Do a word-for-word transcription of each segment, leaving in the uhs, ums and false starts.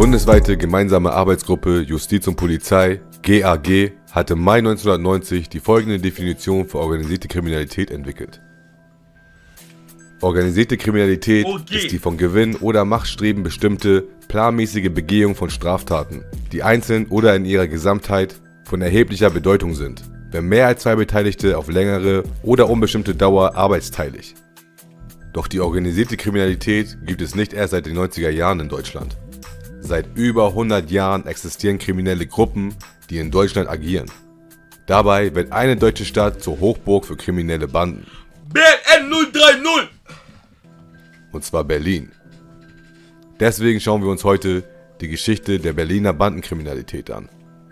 bundesweite gemeinsame Arbeitsgruppe Justiz und Polizei, G A G, hat im Mai neunzehnhundertneunzig die folgende Definition für organisierte Kriminalität entwickelt. Organisierte Kriminalität okay. ist die von Gewinn oder Machtstreben bestimmte, planmäßige Begehung von Straftaten, die einzeln oder in ihrer Gesamtheit von erheblicher Bedeutung sind, wenn mehr als zwei Beteiligte auf längere oder unbestimmte Dauer arbeitsteilig. Doch die organisierte Kriminalität gibt es nicht erst seit den neunziger Jahren in Deutschland. Seit über hundert Jahren existieren kriminelle Gruppen, die in Deutschland agieren. Dabei wird eine deutsche Stadt zur Hochburg für kriminelle Banden. B N null drei null! Und zwar Berlin. Deswegen schauen wir uns heute die Geschichte der Berliner Bandenkriminalität an.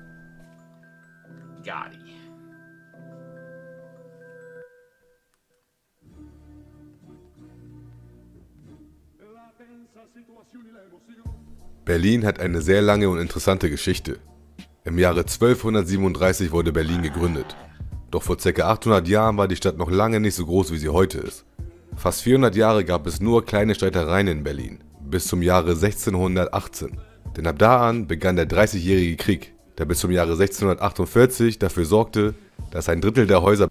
Gadi. Berlin hat eine sehr lange und interessante Geschichte. Im Jahre zwölfhundertsiebenunddreißig wurde Berlin gegründet. Doch vor ca. achthundert Jahren war die Stadt noch lange nicht so groß, wie sie heute ist. Fast vierhundert Jahre gab es nur kleine Streitereien in Berlin, bis zum Jahre sechzehnhundertachtzehn. Denn ab da an begann der dreißigjährige Krieg, der bis zum Jahre sechzehnhundertachtundvierzig dafür sorgte, dass ein Drittel der Häuser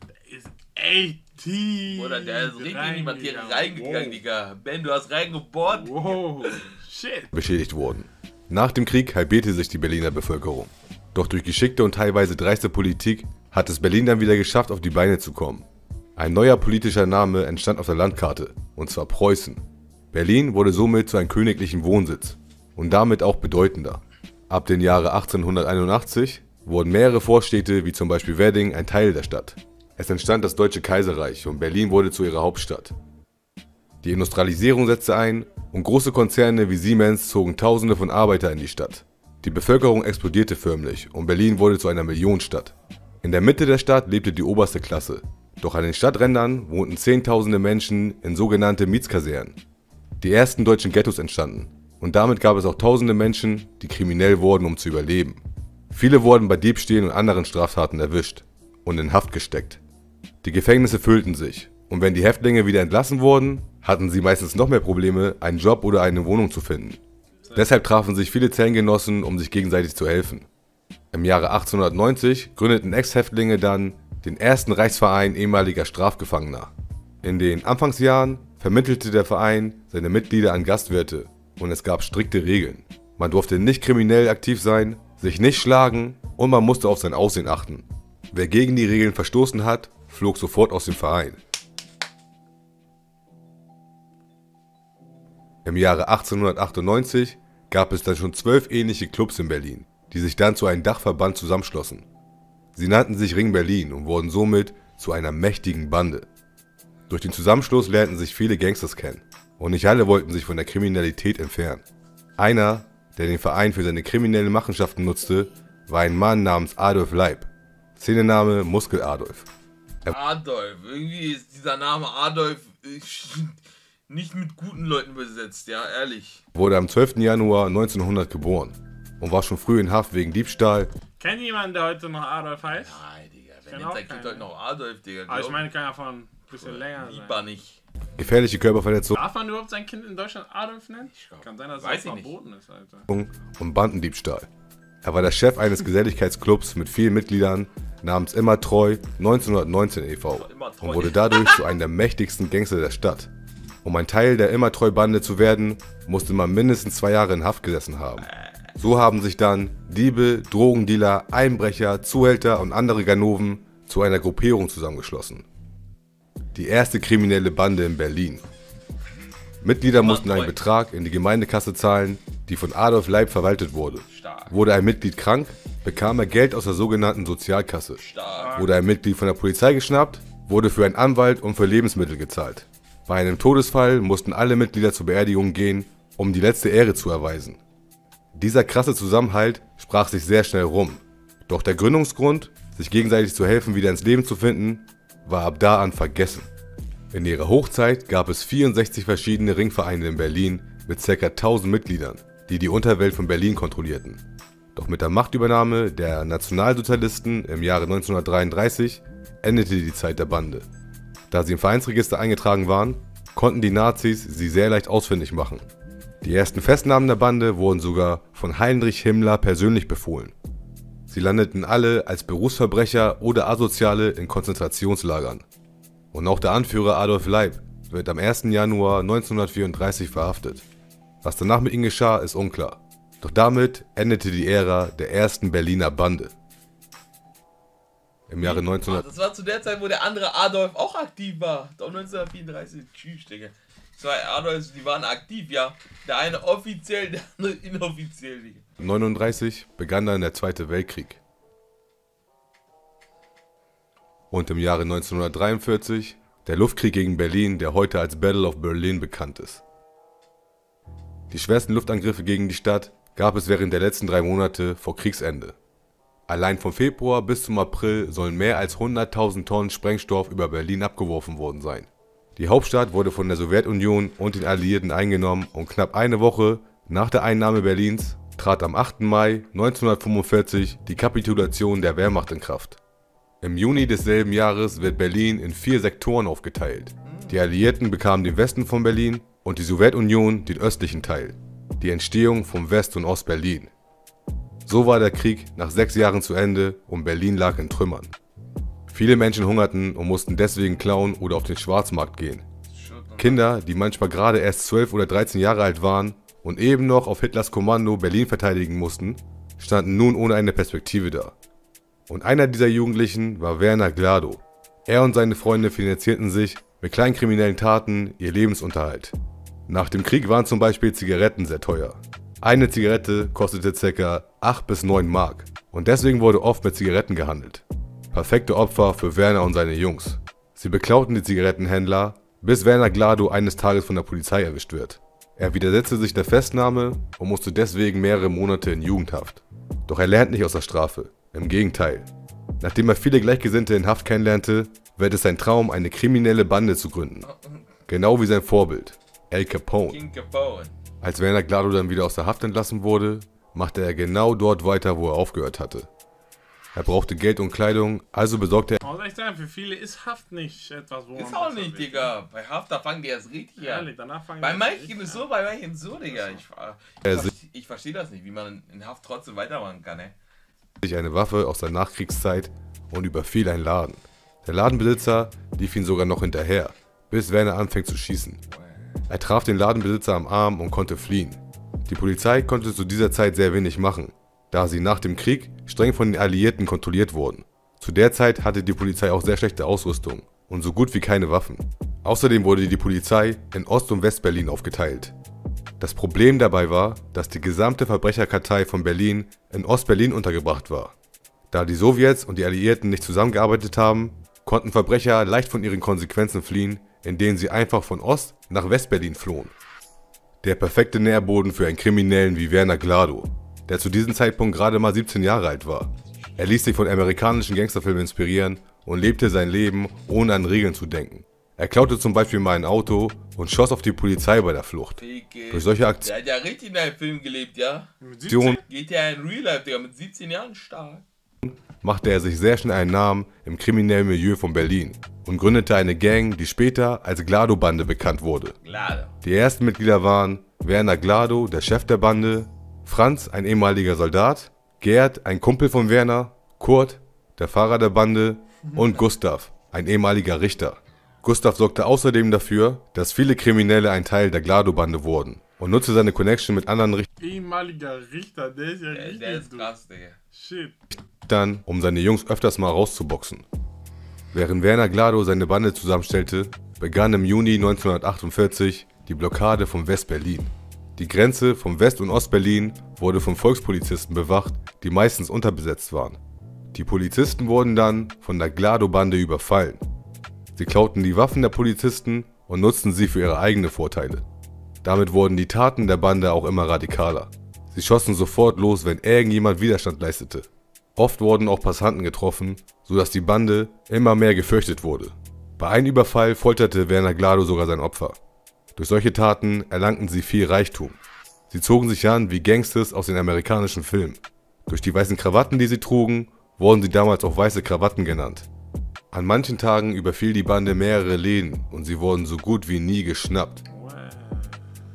Oder der ist richtig in die Materie reingegangen, wow. Digga. Ben, du hast reingebohrt. Wow, shit. beschädigt wurden. Nach dem Krieg halbierte sich die Berliner Bevölkerung. Doch durch geschickte und teilweise dreiste Politik hat es Berlin dann wieder geschafft, auf die Beine zu kommen. Ein neuer politischer Name entstand auf der Landkarte, und zwar Preußen. Berlin wurde somit zu einem königlichen Wohnsitz und damit auch bedeutender. Ab dem Jahre achtzehnhunderteinundachtzig wurden mehrere Vorstädte, wie zum Beispiel Wedding, ein Teil der Stadt. Es entstand das Deutsche Kaiserreich und Berlin wurde zu ihrer Hauptstadt. Die Industrialisierung setzte ein und große Konzerne wie Siemens zogen Tausende von Arbeitern in die Stadt. Die Bevölkerung explodierte förmlich und Berlin wurde zu einer Millionenstadt. In der Mitte der Stadt lebte die oberste Klasse, doch an den Stadträndern wohnten Zehntausende Menschen in sogenannte Mietskasernen. Die ersten deutschen Ghettos entstanden und damit gab es auch tausende Menschen, die kriminell wurden, um zu überleben. Viele wurden bei Diebstählen und anderen Straftaten erwischt und in Haft gesteckt. Die Gefängnisse füllten sich und wenn die Häftlinge wieder entlassen wurden, hatten sie meistens noch mehr Probleme, einen Job oder eine Wohnung zu finden. Deshalb trafen sich viele Zellengenossen, um sich gegenseitig zu helfen. Im Jahre achtzehnhundertneunzig gründeten Ex-Häftlinge dann den ersten Reichsverein ehemaliger Strafgefangener. In den Anfangsjahren vermittelte der Verein seine Mitglieder an Gastwirte und es gab strikte Regeln. Man durfte nicht kriminell aktiv sein, sich nicht schlagen und man musste auf sein Aussehen achten. Wer gegen die Regeln verstoßen hat, flog sofort aus dem Verein. Im Jahre achtzehnhundertachtundneunzig gab es dann schon zwölf ähnliche Clubs in Berlin, die sich dann zu einem Dachverband zusammenschlossen. Sie nannten sich Ring Berlin und wurden somit zu einer mächtigen Bande. Durch den Zusammenschluss lernten sich viele Gangsters kennen und nicht alle wollten sich von der Kriminalität entfernen. Einer, der den Verein für seine kriminellen Machenschaften nutzte, war ein Mann namens Adolf Leib. Szenename Muskel Adolf. Adolf, irgendwie ist dieser Name Adolf nicht mit guten Leuten besetzt, ja, ehrlich. Wurde am zwölften Januar neunzehnhundert geboren und war schon früh in Haft wegen Diebstahl. Kennt jemand, der heute noch Adolf heißt? Nein, Digga, wer nennt sein Kind heute noch Adolf, Digga? Aber ich meine, kann ja von ein bisschen länger sein. Lieber nicht. Gefährliche Körperverletzung. Darf man überhaupt sein Kind in Deutschland Adolf nennen? Kann sein, dass es verboten ist, Alter. Und Bandendiebstahl. Er war der Chef eines Geselligkeitsclubs mit vielen Mitgliedern namens Immer Treu neunzehnhundertneunzehn e V und wurde dadurch zu einem der mächtigsten Gangster der Stadt. Um ein Teil der Immer Treu-Bande zu werden, musste man mindestens zwei Jahre in Haft gesessen haben. So haben sich dann Diebe, Drogendealer, Einbrecher, Zuhälter und andere Ganoven zu einer Gruppierung zusammengeschlossen. Die erste kriminelle Bande in Berlin. Mitglieder mussten einen Betrag in die Gemeindekasse zahlen, die von Adolf Leib verwaltet wurde. Wurde ein Mitglied krank, bekam er Geld aus der sogenannten Sozialkasse. Wurde ein Mitglied von der Polizei geschnappt, wurde für einen Anwalt und für Lebensmittel gezahlt. Bei einem Todesfall mussten alle Mitglieder zur Beerdigung gehen, um die letzte Ehre zu erweisen. Dieser krasse Zusammenhalt sprach sich sehr schnell rum. Doch der Gründungsgrund, sich gegenseitig zu helfen, wieder ins Leben zu finden, war ab da an vergessen. In ihrer Hochzeit gab es vierundsechzig verschiedene Ringvereine in Berlin mit ca. tausend Mitgliedern, die die Unterwelt von Berlin kontrollierten. Doch mit der Machtübernahme der Nationalsozialisten im Jahre neunzehnhundertdreiunddreißig endete die Zeit der Bande. Da sie im Vereinsregister eingetragen waren, konnten die Nazis sie sehr leicht ausfindig machen. Die ersten Festnahmen der Bande wurden sogar von Heinrich Himmler persönlich befohlen. Sie landeten alle als Berufsverbrecher oder Asoziale in Konzentrationslagern. Und auch der Anführer Adolf Leib wird am ersten Januar neunzehnhundertvierunddreißig verhaftet. Was danach mit ihm geschah, ist unklar. Doch damit endete die Ära der ersten Berliner Bande. Im Jahre neunzehnhundert... Das war zu der Zeit, wo der andere Adolf auch aktiv war. Doch neunzehnhundertvierunddreißig. Tschüss, Digga. Zwei Adolfs, die waren aktiv, ja. Der eine offiziell, der andere inoffiziell, Digga. neununddreißig begann dann der Zweite Weltkrieg. Und im Jahre neunzehnhundertdreiundvierzig der Luftkrieg gegen Berlin, der heute als Battle of Berlin bekannt ist. Die schwersten Luftangriffe gegen die Stadt gab es während der letzten drei Monate vor Kriegsende. Allein vom Februar bis zum April sollen mehr als hunderttausend Tonnen Sprengstoff über Berlin abgeworfen worden sein. Die Hauptstadt wurde von der Sowjetunion und den Alliierten eingenommen und knapp eine Woche nach der Einnahme Berlins trat am achten Mai neunzehnhundertfünfundvierzig die Kapitulation der Wehrmacht in Kraft. Im Juni desselben Jahres wird Berlin in vier Sektoren aufgeteilt. Die Alliierten bekamen den Westen von Berlin und die Sowjetunion den östlichen Teil, die Entstehung von West- und Ost-Berlin. So war der Krieg nach sechs Jahren zu Ende und Berlin lag in Trümmern. Viele Menschen hungerten und mussten deswegen klauen oder auf den Schwarzmarkt gehen. Kinder, die manchmal gerade erst zwölf oder dreizehn Jahre alt waren und eben noch auf Hitlers Kommando Berlin verteidigen mussten, standen nun ohne eine Perspektive da. Und einer dieser Jugendlichen war Werner Gladow. Er und seine Freunde finanzierten sich mit kleinen kriminellen Taten ihr Lebensunterhalt. Nach dem Krieg waren zum Beispiel Zigaretten sehr teuer. Eine Zigarette kostete ca. acht bis neun Mark und deswegen wurde oft mit Zigaretten gehandelt. Perfekte Opfer für Werner und seine Jungs. Sie beklauten die Zigarettenhändler, bis Werner Gladow eines Tages von der Polizei erwischt wird. Er widersetzte sich der Festnahme und musste deswegen mehrere Monate in Jugendhaft. Doch er lernt nicht aus der Strafe. Im Gegenteil. Nachdem er viele Gleichgesinnte in Haft kennenlernte, wird es sein Traum, eine kriminelle Bande zu gründen. Genau wie sein Vorbild, Al Capone. King Capone. Als Werner Gladow dann wieder aus der Haft entlassen wurde, machte er genau dort weiter, wo er aufgehört hatte. Er brauchte Geld und Kleidung, also besorgte er... Ich muss echt sagen, für viele ist Haft nicht etwas, wo Ist man auch nicht, Digga. Bei Haft, da fangen die erst richtig an. Ehrlich, danach fangen Bei die manchen richtig ist es an. so, bei manchen so, Digga. Ich, Er ich, ich, ich verstehe das nicht, wie man in Haft trotzdem weitermachen kann, ne? sich eine Waffe aus der Nachkriegszeit und überfiel einen Laden. Der Ladenbesitzer lief ihn sogar noch hinterher, bis Werner anfängt zu schießen. Er traf den Ladenbesitzer am Arm und konnte fliehen. Die Polizei konnte zu dieser Zeit sehr wenig machen, da sie nach dem Krieg streng von den Alliierten kontrolliert wurden. Zu der Zeit hatte die Polizei auch sehr schlechte Ausrüstung und so gut wie keine Waffen. Außerdem wurde die Polizei in Ost- und West-Berlin aufgeteilt. Das Problem dabei war, dass die gesamte Verbrecherkartei von Berlin in Ost-Berlin untergebracht war. Da die Sowjets und die Alliierten nicht zusammengearbeitet haben, konnten Verbrecher leicht von ihren Konsequenzen fliehen, indem sie einfach von Ost- nach West-Berlin flohen. Der perfekte Nährboden für einen Kriminellen wie Werner Gladow, der zu diesem Zeitpunkt gerade mal siebzehn Jahre alt war. Er ließ sich von amerikanischen Gangsterfilmen inspirieren und lebte sein Leben, ohne an Regeln zu denken. Er klaute zum Beispiel mal ein Auto und schoss auf die Polizei bei der Flucht. Ficke. Durch solche Der Aktionen hat ja richtig in einem Film gelebt, ja? Mit siebzehn? Geht ja in Real Life, Digga, mit siebzehn Jahren stark. machte er sich sehr schnell einen Namen im kriminellen Milieu von Berlin und gründete eine Gang, die später als Gladow-Bande bekannt wurde. Gladow. Die ersten Mitglieder waren Werner Gladow, der Chef der Bande, Franz, ein ehemaliger Soldat, Gerd, ein Kumpel von Werner, Kurt, der Fahrer der Bande und Gustav, ein ehemaliger Richter. Gustav sorgte außerdem dafür, dass viele Kriminelle ein Teil der Gladow-Bande wurden und nutzte seine Connection mit anderen Ehemaliger Richter, der ist ja Der, richtig. der ist du. krass, Digga. Shit. Richtern, um seine Jungs öfters mal rauszuboxen. Während Werner Gladow seine Bande zusammenstellte, begann im Juni neunzehnhundertachtundvierzig die Blockade von West-Berlin. Die Grenze von West- und Ost-Berlin wurde von Volkspolizisten bewacht, die meistens unterbesetzt waren. Die Polizisten wurden dann von der Gladow-Bande überfallen. Sie klauten die Waffen der Polizisten und nutzten sie für ihre eigenen Vorteile. Damit wurden die Taten der Bande auch immer radikaler. Sie schossen sofort los, wenn irgendjemand Widerstand leistete. Oft wurden auch Passanten getroffen, sodass die Bande immer mehr gefürchtet wurde. Bei einem Überfall folterte Werner Gladow sogar sein Opfer. Durch solche Taten erlangten sie viel Reichtum. Sie zogen sich an wie Gangsters aus den amerikanischen Filmen. Durch die weißen Krawatten, die sie trugen, wurden sie damals auch weiße Krawatten genannt. An manchen Tagen überfiel die Bande mehrere Läden und sie wurden so gut wie nie geschnappt.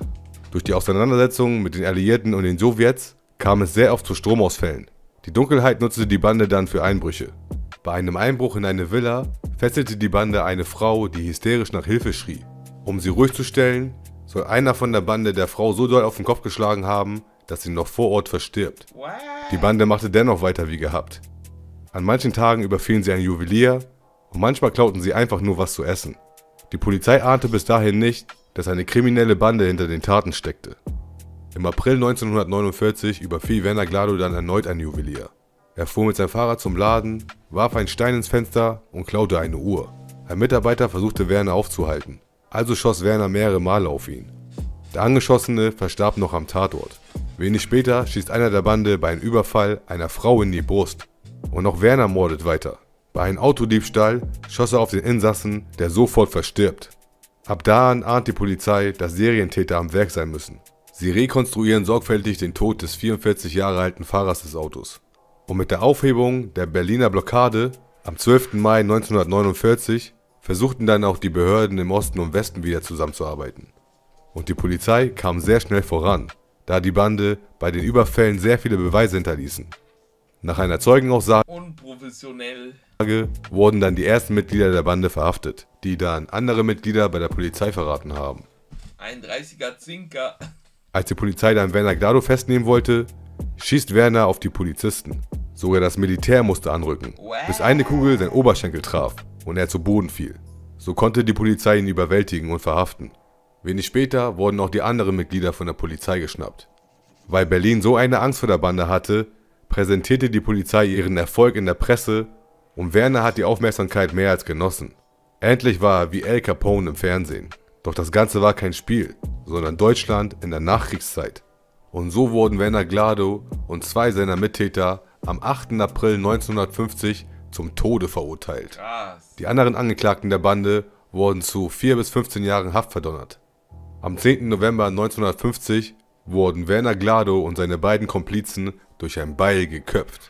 Durch die Auseinandersetzungen mit den Alliierten und den Sowjets kam es sehr oft zu Stromausfällen. Die Dunkelheit nutzte die Bande dann für Einbrüche. Bei einem Einbruch in eine Villa fesselte die Bande eine Frau, die hysterisch nach Hilfe schrie. Um sie ruhig zu stellen, soll einer von der Bande der Frau so doll auf den Kopf geschlagen haben, dass sie noch vor Ort verstirbt. Die Bande machte dennoch weiter wie gehabt. An manchen Tagen überfielen sie einen Juwelier und manchmal klauten sie einfach nur was zu essen. Die Polizei ahnte bis dahin nicht, dass eine kriminelle Bande hinter den Taten steckte. Im April neunzehnhundertneunundvierzig überfiel Werner Glado dann erneut einen Juwelier. Er fuhr mit seinem Fahrrad zum Laden, warf einen Stein ins Fenster und klaute eine Uhr. Ein Mitarbeiter versuchte Werner aufzuhalten, also schoss Werner mehrere Male auf ihn. Der Angeschossene verstarb noch am Tatort. Wenig später schießt einer der Bande bei einem Überfall einer Frau in die Brust. Und auch Werner mordet weiter. Bei einem Autodiebstahl schoss er auf den Insassen, der sofort verstirbt. Ab da an ahnt die Polizei, dass Serientäter am Werk sein müssen. Sie rekonstruieren sorgfältig den Tod des vierundvierzig Jahre alten Fahrers des Autos. Und mit der Aufhebung der Berliner Blockade am zwölften Mai neunzehnhundertneunundvierzig versuchten dann auch die Behörden im Osten und Westen wieder zusammenzuarbeiten. Und die Polizei kam sehr schnell voran, da die Bande bei den Überfällen sehr viele Beweise hinterließen. Nach einer Zeugenaussage Unprofessionell. wurden dann die ersten Mitglieder der Bande verhaftet, die dann andere Mitglieder bei der Polizei verraten haben. Ein dreißiger Zinker. Als die Polizei dann Werner Glado festnehmen wollte, schießt Werner auf die Polizisten. Sogar das Militär musste anrücken, bis eine Kugel seinen Oberschenkel traf und er zu Boden fiel. So konnte die Polizei ihn überwältigen und verhaften. Wenig später wurden auch die anderen Mitglieder von der Polizei geschnappt. Weil Berlin so eine Angst vor der Bande hatte, präsentierte die Polizei ihren Erfolg in der Presse und Werner hat die Aufmerksamkeit mehr als genossen. Endlich war er wie Al Capone im Fernsehen. Doch das Ganze war kein Spiel, sondern Deutschland in der Nachkriegszeit. Und so wurden Werner Glado und zwei seiner Mittäter am achten April neunzehnhundertfünfzig zum Tode verurteilt. Krass. Die anderen Angeklagten der Bande wurden zu vier bis fünfzehn Jahren Haft verdonnert. Am zehnten November neunzehnhundertfünfzig wurden Werner Glado und seine beiden Komplizen durch ein Beil geköpft.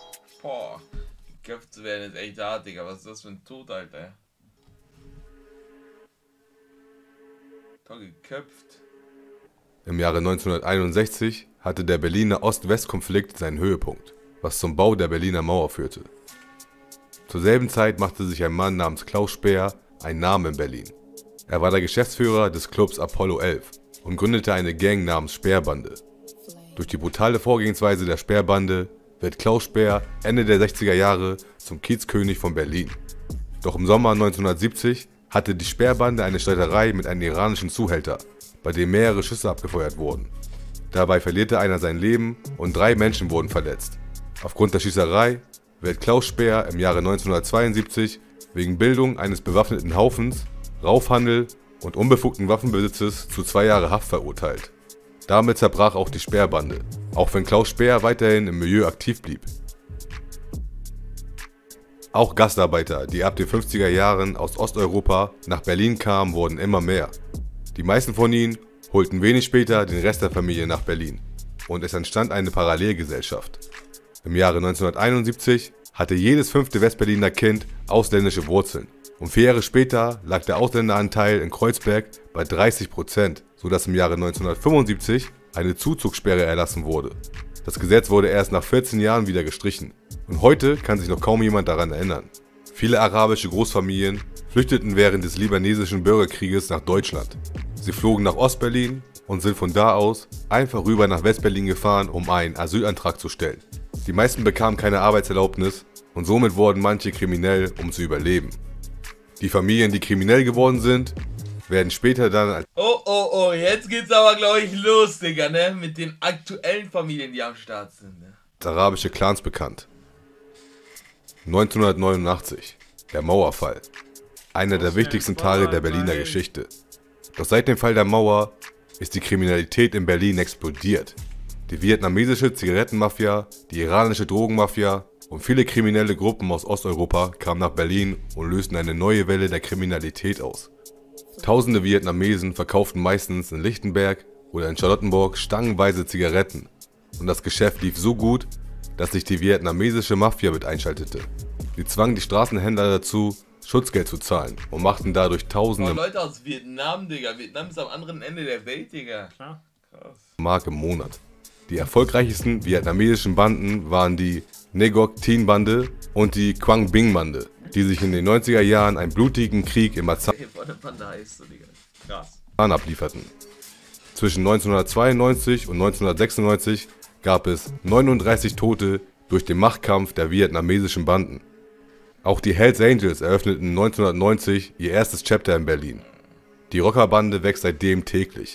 Boah, geköpft zu werden ist echt hart, Digga. Was ist das für ein Tod, Alter? Toll geköpft. Im Jahre neunzehnhunderteinundsechzig hatte der Berliner Ost-West-Konflikt seinen Höhepunkt, was zum Bau der Berliner Mauer führte. Zur selben Zeit machte sich ein Mann namens Klaus Speer einen Namen in Berlin. Er war der Geschäftsführer des Clubs Apollo elf und gründete eine Gang namens Speerbande. Durch die brutale Vorgehensweise der Speerbande wird Klaus Speer Ende der sechziger Jahre zum Kiezkönig von Berlin. Doch im Sommer neunzehnhundertsiebzig hatte die Speerbande eine Streiterei mit einem iranischen Zuhälter, bei dem mehrere Schüsse abgefeuert wurden. Dabei verlierte einer sein Leben und drei Menschen wurden verletzt. Aufgrund der Schießerei wird Klaus Speer im Jahre neunzehnhundertzweiundsiebzig wegen Bildung eines bewaffneten Haufens, Raufhandel und unbefugten Waffenbesitzes zu zwei Jahre Haft verurteilt. Damit zerbrach auch die Speerbande, auch wenn Klaus Speer weiterhin im Milieu aktiv blieb. Auch Gastarbeiter, die ab den fünfziger Jahren aus Osteuropa nach Berlin kamen, wurden immer mehr. Die meisten von ihnen holten wenig später den Rest der Familie nach Berlin und es entstand eine Parallelgesellschaft. Im Jahre neunzehnhunderteinundsiebzig hatte jedes fünfte Westberliner Kind ausländische Wurzeln und vier Jahre später lag der Ausländeranteil in Kreuzberg bei dreißig Prozent, sodass im Jahre neunzehnhundertfünfundsiebzig eine Zuzugssperre erlassen wurde. Das Gesetz wurde erst nach vierzehn Jahren wieder gestrichen und heute kann sich noch kaum jemand daran erinnern. Viele arabische Großfamilien flüchteten während des libanesischen Bürgerkrieges nach Deutschland. Sie flogen nach Ostberlin und sind von da aus einfach rüber nach Westberlin gefahren, um einen Asylantrag zu stellen. Die meisten bekamen keine Arbeitserlaubnis und somit wurden manche kriminell, um zu überleben. Die Familien, die kriminell geworden sind, werden später dann als Oh, oh, oh, jetzt geht's aber, glaube ich, los, Digga, ne? Mit den aktuellen Familien, die am Start sind, ne? arabische Clans bekannt. neunzehnhundertneunundachtzig, der Mauerfall. Einer der wichtigsten Tage der Berliner Geschichte. Doch seit dem Fall der Mauer ist die Kriminalität in Berlin explodiert. Die vietnamesische Zigarettenmafia, die iranische Drogenmafia und viele kriminelle Gruppen aus Osteuropa kamen nach Berlin und lösten eine neue Welle der Kriminalität aus. Tausende Vietnamesen verkauften meistens in Lichtenberg oder in Charlottenburg stangenweise Zigaretten und das Geschäft lief so gut, dass sich die vietnamesische Mafia mit einschaltete. Sie zwang die Straßenhändler dazu, Schutzgeld zu zahlen und machten dadurch tausende Leute aus Vietnam, Digga. Vietnam ist am anderen Ende der Welt, Digga. Klar. Krass. Mark im Monat. Die erfolgreichsten vietnamesischen Banden waren die Ngoc Tin Bande und die Quang Binh Bande, die sich in den neunziger Jahren einen blutigen Krieg im Marzahn ablieferten. Zwischen neunzehnhundertzweiundneunzig und neunzehnhundertsechsundneunzig gab es neununddreißig Tote durch den Machtkampf der vietnamesischen Banden. Auch die Hells Angels eröffneten neunzehnhundertneunzig ihr erstes Chapter in Berlin. Die Rockerbande wächst seitdem täglich.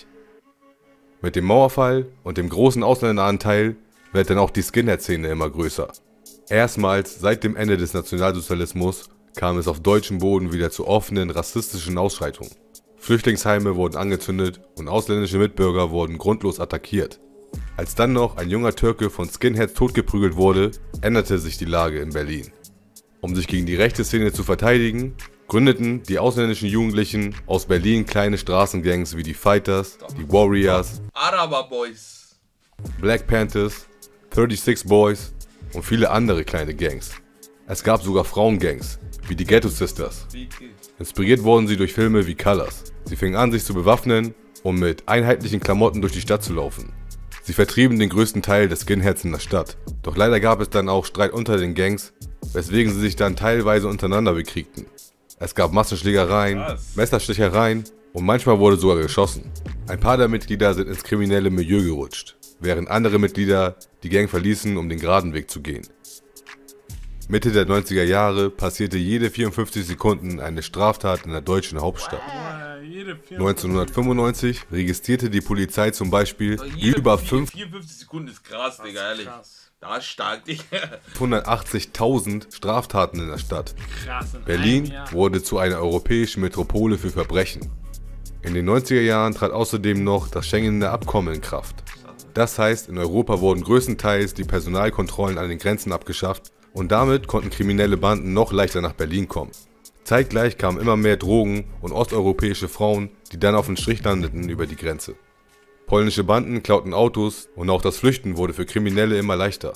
Mit dem Mauerfall und dem großen Ausländeranteil wird dann auch die Skinhead-Szene immer größer. Erstmals seit dem Ende des Nationalsozialismus kam es auf deutschem Boden wieder zu offenen rassistischen Ausschreitungen. Flüchtlingsheime wurden angezündet und ausländische Mitbürger wurden grundlos attackiert. Als dann noch ein junger Türke von Skinheads totgeprügelt wurde, änderte sich die Lage in Berlin. Um sich gegen die rechte Szene zu verteidigen, gründeten die ausländischen Jugendlichen aus Berlin kleine Straßengangs wie die Fighters, die Warriors, Araber Boys, Black Panthers, sechsunddreißig Boys und viele andere kleine Gangs. Es gab sogar Frauengangs, wie die Ghetto Sisters. Inspiriert wurden sie durch Filme wie Colors. Sie fingen an, sich zu bewaffnen, um mit einheitlichen Klamotten durch die Stadt zu laufen. Sie vertrieben den größten Teil des Skinheads in der Stadt. Doch leider gab es dann auch Streit unter den Gangs, weswegen sie sich dann teilweise untereinander bekriegten. Es gab Massenschlägereien, Messerstechereien und manchmal wurde sogar geschossen. Ein paar der Mitglieder sind ins kriminelle Milieu gerutscht, während andere Mitglieder die Gang verließen, um den geraden Weg zu gehen. Mitte der neunziger Jahre passierte jede vierundfünfzig Sekunden eine Straftat in der deutschen Hauptstadt. neunzehnhundertfünfundneunzig registrierte die Polizei zum Beispiel über vierundfünfzig Sekunden ist krass, Digga, ehrlich. Da ist stark, Digga. fünfhundertachtzigtausend Straftaten in der Stadt. Krass, in Berlin wurde zu einer europäischen Metropole für Verbrechen. In den neunziger Jahren trat außerdem noch das Schengener Abkommen in Kraft. Das heißt, in Europa wurden größtenteils die Personalkontrollen an den Grenzen abgeschafft und damit konnten kriminelle Banden noch leichter nach Berlin kommen. Zeitgleich kamen immer mehr Drogen und osteuropäische Frauen, die dann auf den Strich landeten, über die Grenze. Polnische Banden klauten Autos und auch das Flüchten wurde für Kriminelle immer leichter.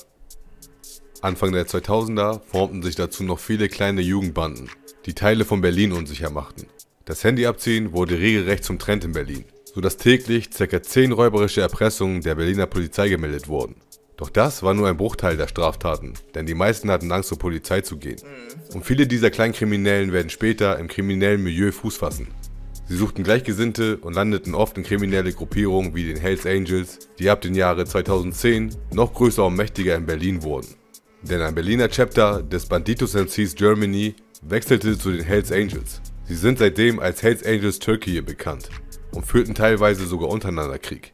Anfang der zweitausender formten sich dazu noch viele kleine Jugendbanden, die Teile von Berlin unsicher machten. Das Handyabziehen wurde regelrecht zum Trend in Berlin, sodass täglich ca. zehn räuberische Erpressungen der Berliner Polizei gemeldet wurden. Doch das war nur ein Bruchteil der Straftaten, denn die meisten hatten Angst, zur Polizei zu gehen. Und viele dieser Kleinkriminellen werden später im kriminellen Milieu Fuß fassen. Sie suchten Gleichgesinnte und landeten oft in kriminelle Gruppierungen wie den Hells Angels, die ab dem Jahre zweitausendzehn noch größer und mächtiger in Berlin wurden. Denn ein Berliner Chapter des Banditos M Cs Germany wechselte zu den Hells Angels. Sie sind seitdem als Hells Angels Türkei bekannt und führten teilweise sogar untereinander Krieg.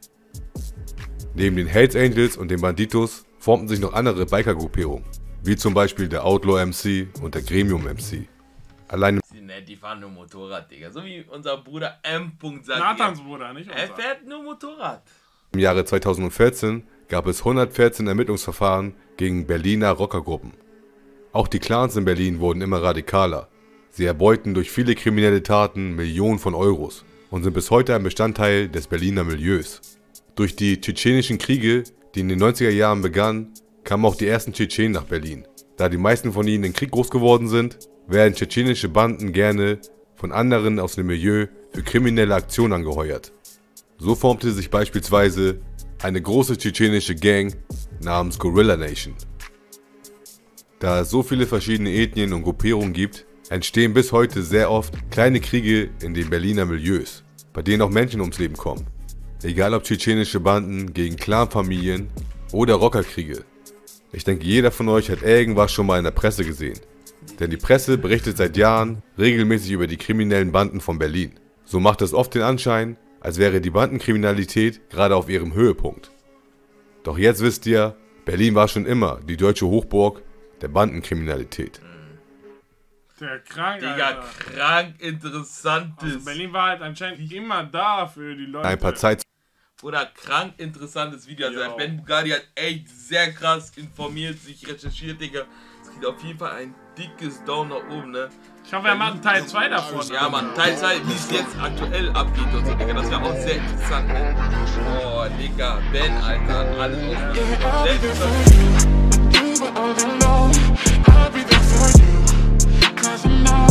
Neben den Hells Angels und den Banditos formten sich noch andere Biker-Gruppierungen, wie zum Beispiel der Outlaw M C und der Gremium M C. Allein Die fahren nur Motorrad, Digga. So wie unser Bruder M. sagt. Nathans Bruder, nicht unser. Er fährt nur Motorrad. im Jahre zweitausendvierzehn gab es hundertvierzehn Ermittlungsverfahren gegen Berliner Rockergruppen. Auch die Clans in Berlin wurden immer radikaler. Sie erbeuten durch viele kriminelle Taten Millionen von Euros und sind bis heute ein Bestandteil des Berliner Milieus. Durch die tschetschenischen Kriege, die in den neunziger Jahren begannen, kamen auch die ersten Tschetschenen nach Berlin. Da die meisten von ihnen im Krieg groß geworden sind, werden tschetschenische Banden gerne von anderen aus dem Milieu für kriminelle Aktionen angeheuert. So formte sich beispielsweise eine große tschetschenische Gang namens Gorilla Nation. Da es so viele verschiedene Ethnien und Gruppierungen gibt, entstehen bis heute sehr oft kleine Kriege in den Berliner Milieus, bei denen auch Menschen ums Leben kommen. Egal ob tschetschenische Banden gegen Clanfamilien oder Rockerkriege. Ich denke, jeder von euch hat irgendwas schon mal in der Presse gesehen. Denn die Presse berichtet seit Jahren regelmäßig über die kriminellen Banden von Berlin. So macht es oft den Anschein, als wäre die Bandenkriminalität gerade auf ihrem Höhepunkt. Doch jetzt wisst ihr, Berlin war schon immer die deutsche Hochburg der Bandenkriminalität. Der krank, Digga, Alter. krank interessantes. Also Berlin war halt anscheinend immer da für die Leute. Ein paar Zeit Oder krank interessantes Video. Also Yo. Ben Bugatti hat echt sehr krass informiert, sich recherchiert, Digga. Es geht auf jeden Fall ein dickes Daumen nach oben, ne? Ich hoffe, er macht einen Teil zwei davon. Ja, man, Teil zwei, wie es jetzt aktuell abgeht und so, Digga. Das wäre auch sehr interessant, ne? Oh, Digga, Ben, Alter, alles aus. Sehr interessant. You were all alone, I'll be there for you, 'cause I know